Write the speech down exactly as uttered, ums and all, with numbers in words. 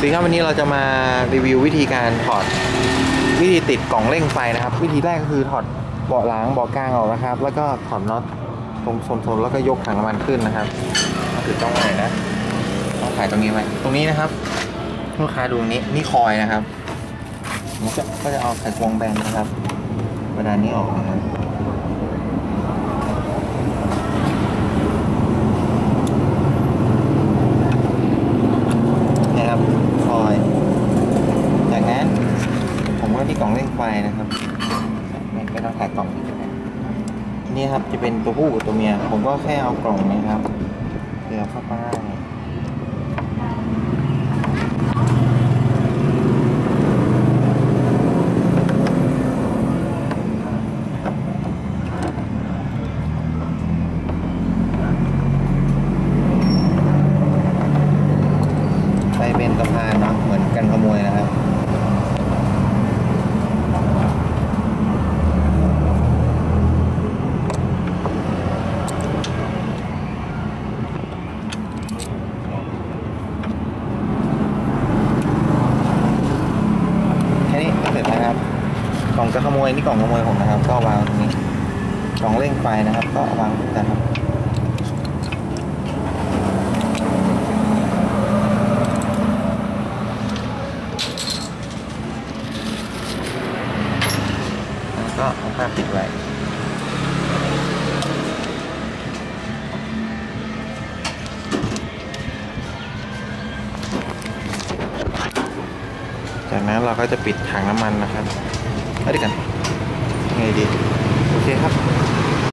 สวัสดีครับวันนี้เราจะมารีวิววิธีการถอดวิธีติดกล่องเร่งไฟนะครับวิธีแรกก็คือถอดเบาะหลังเบาะกลางออกนะครับแล้วก็ถอดน็อตตรงโซนๆแล้วก็ยกถังน้ำมันขึ้นนะครับถือต้องไหนนะต้องถ่ายตรงนี้ไหมตรงนี้นะครับลูกค้าดูตรงนี้นี่คอยนะครับก็จะเอาไขควงแบนนะครับกระดานนี้ออกนะครับคอยจากนั้นผมก็ที่กล่องเร่งไฟนะครับไม่ไม่ต้องถ่ายกล่องนี่ครับจะเป็นตัวผู้กับตัวเมียผมก็แค่เอากล่องนี้ครับเสียบเข้าไปไปเป็นสะพานเนาะเหมือนกันขโมยนะครับแค่นี้ก็เสร็จแล้วครับกล่องจะขโมยนี่กล่องขโมยผมนะครับก็วางตรงนี้กล่องเร่งไฟนะครับก็วางตรงนี้ครับก็เอาผ้าปิดไว้จากนั้นเราก็จะปิดถังน้ำมันนะครับไปด้วยกันไงดีโอเคครับ